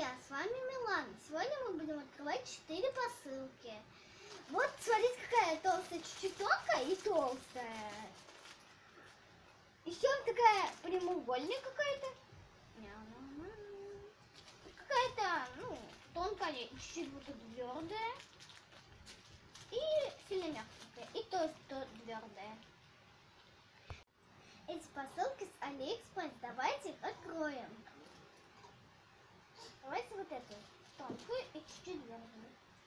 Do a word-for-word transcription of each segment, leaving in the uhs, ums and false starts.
друзья, с вами Милана. Сегодня мы будем открывать четыре посылки. Вот, смотрите, какая толстая, чуть-чуть тонкая и толстая. Еще такая прямоугольная какая-то. Какая-то, ну, тонкая, чуть-чуть вот твердая. И сильно мягкая. И тоже твердая. Эти посылки с Алиэкспресс. Давайте их откроем. Давайте вот эту тонкую и чуть-чуть твердую.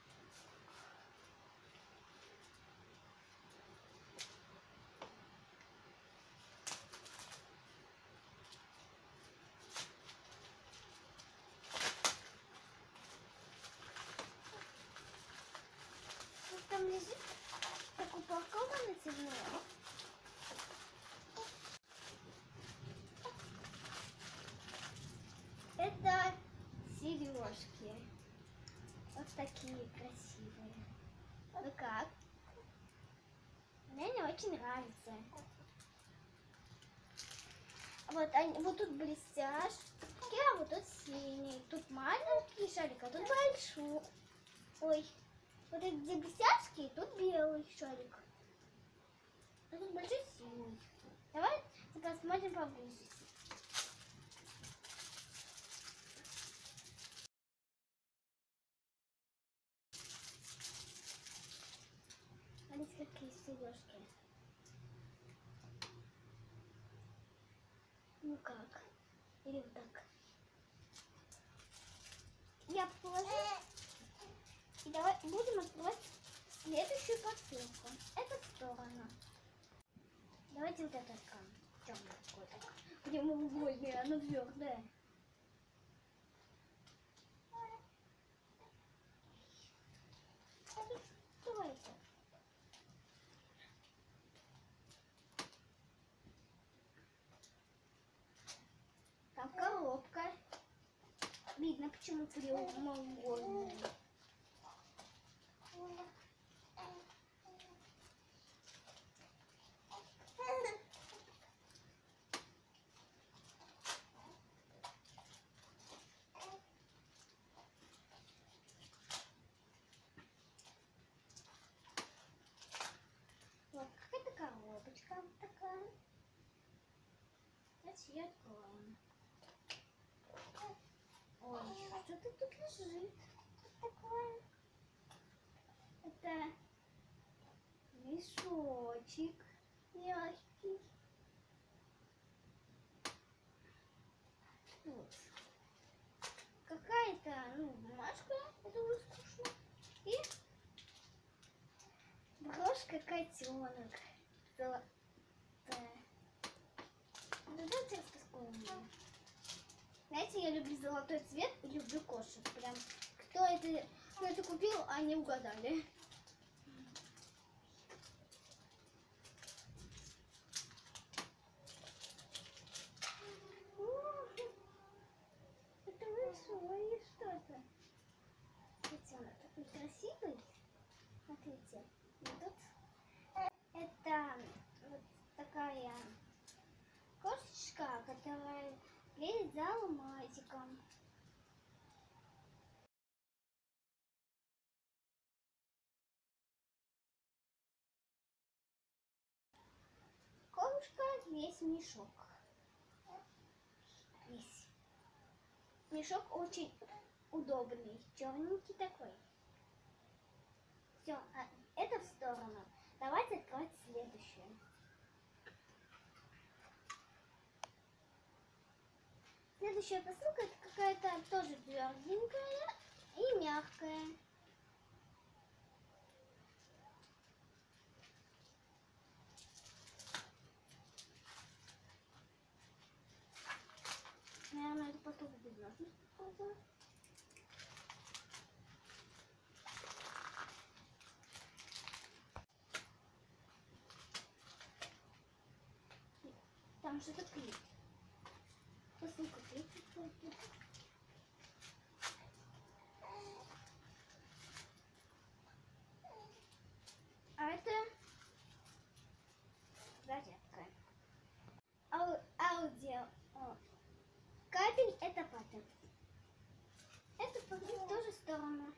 Вот там лежит, так упаковано темно. Это сережки. Вот такие красивые. Ну как? Мне не очень нравится. Вот, они, вот тут блестяшки, а вот тут синий. Тут маленький шарик, а тут большой. Ой, вот эти где блестяшки, тут белый шарик. А тут большой синий. Давай посмотрим поближе. Смотрите, какие сережки. Ну как? Или вот так. Я положу. И давай будем открывать следующую посылку. Эту сторону. Давайте вот это откроем. Темный какой-то. Прямоугольная, она твердая. Давайте. Там коробка. Видно, почему прямоугольная. Вот какая-то коробочка вот такая. Давайте ее откроем. Ой, что-то тут лежит. Вот такое. Это мешочек мягкий. Вот. Какая-то, ну, бумажка. Это уже скучно. И брошка котенок. Золотая. Давайте распаковываем. Знаете, я люблю золотой цвет и люблю кошек. Прям кто это, кто это купил, они угадали. Это большое что-то. Котенок такой красивый. Смотрите, вот тут это вот такая кошечка, которая едет за алмазиком. Кошечка весь мешок. Весь. Мешок очень удобный, черненький такой. Все, а это в сторону. Давайте открывать следующее. Следующая посылка это какая-то тоже тверденькая и мягкая. Наверное, это потом без ножниц попробую. Там что-то клеит. Посылка клеит. А это розетка. Ау аудио. О. Кабель это патент. В ту же сторону.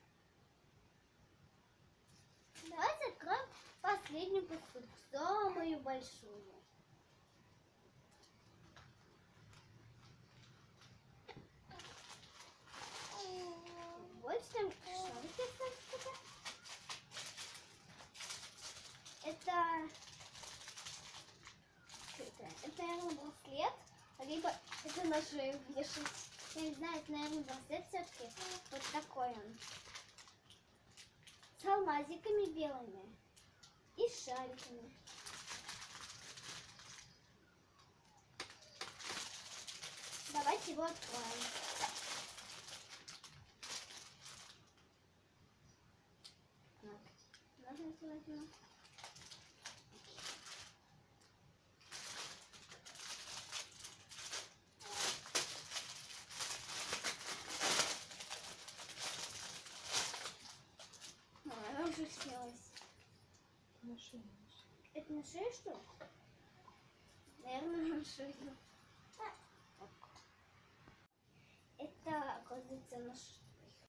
Давайте откроем последнюю посудку, самую большую. Вот там шарики остались. Это, это, это, наверное, браслет, либо это на шею вешать. Я не знаю, это, наверное, браслет все-таки. Вот такой он. С алмазиками белыми и шариками. Давайте его откроем. Ножницы возьму. Ой, уже снялась. На шею. Это на шею, что ли? Наверное, на шею. Это, оказывается, на шею.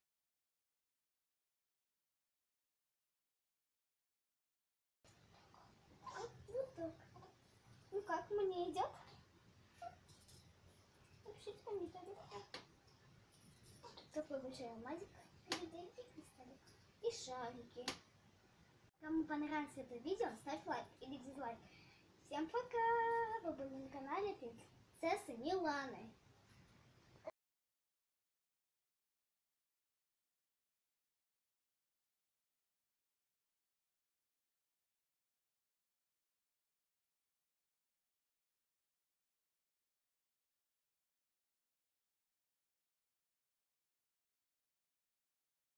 Вот так. Ну как, мне идет? Вообще-то не так. Такой большой алмазик. И шарики. Кому понравилось это видео, ставь лайк или дизлайк. Всем пока! Вы были на канале Принцессы Миланы.